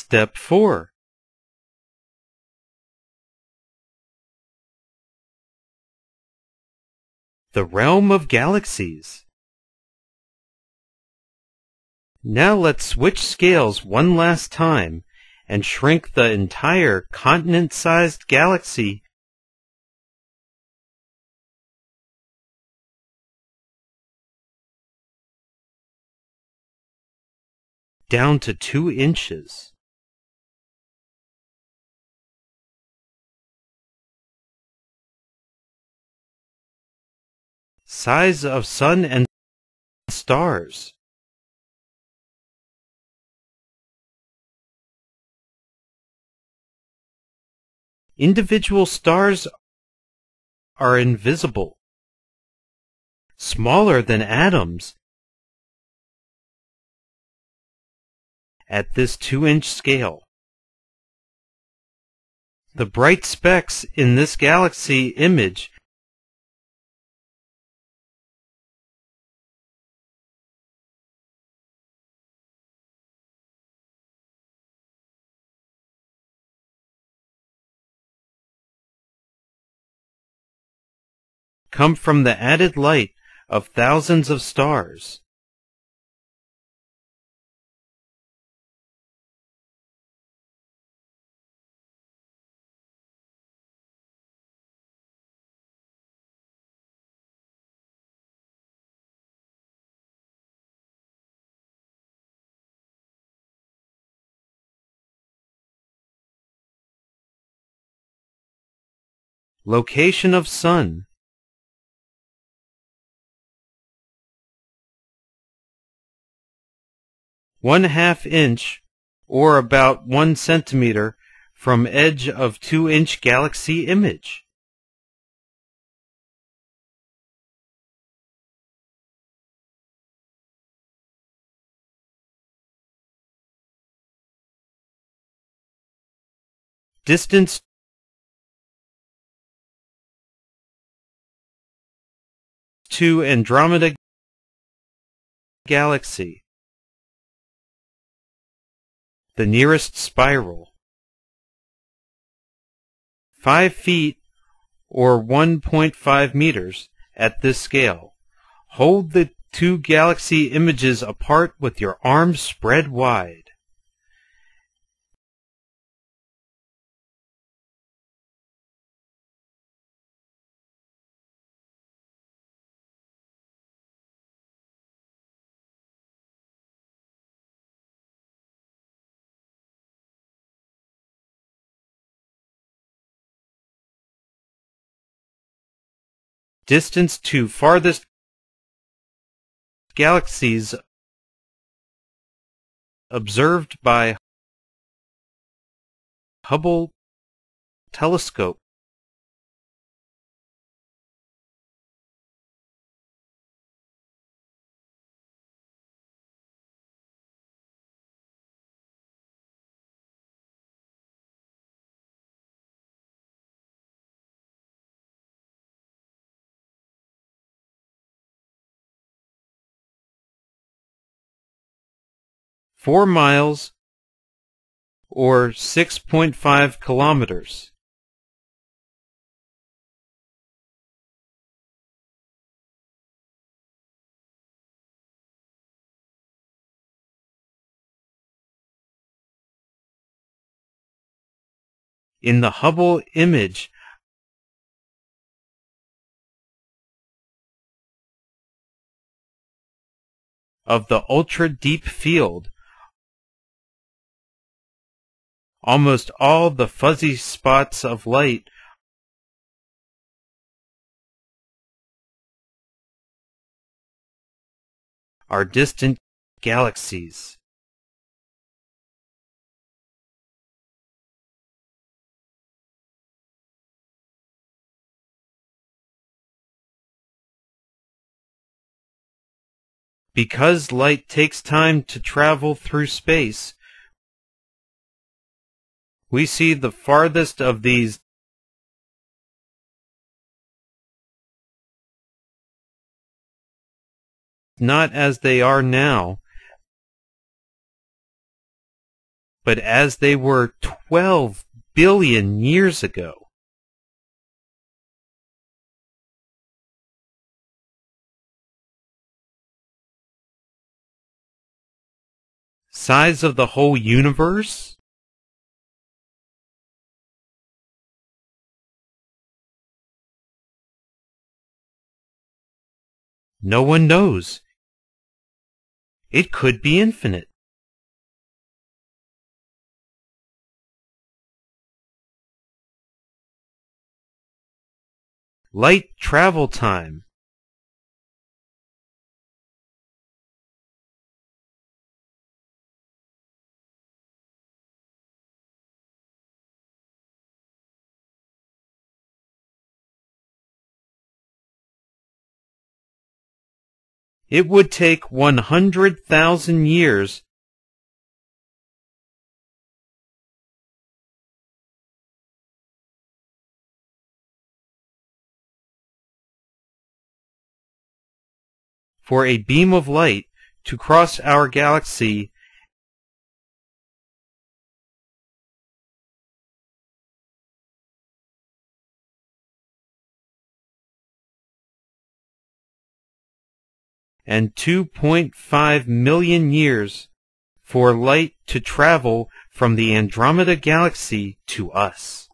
Step 4. The realm of galaxies. Now let's switch scales one last time and shrink the entire continent-sized galaxy down to 2 inches. Size of sun and stars. Individual stars are invisible, smaller than atoms at this 2-inch scale. The bright specks in this galaxy image come from the added light of thousands of stars. Location of sun. ½ inch or about 1 centimeter from edge of 2-inch galaxy image. Distance to Andromeda Galaxy. The nearest spiral. 5 feet or 1.5 meters at this scale. Hold the 2 galaxy images apart with your arms spread wide. Distance to farthest galaxies observed by Hubble Telescope. Four miles or 6.5 kilometers. In the Hubble image of the ultra-deep field, almost all the fuzzy spots of light are distant galaxies. Because light takes time to travel through space, we see the farthest of these not as they are now, but as they were 12 billion years ago. Size of the whole universe? No one knows. It could be infinite. Light travel time. It would take 100,000 years for a beam of light to cross our galaxy and 2.5 million years for light to travel from the Andromeda Galaxy to us.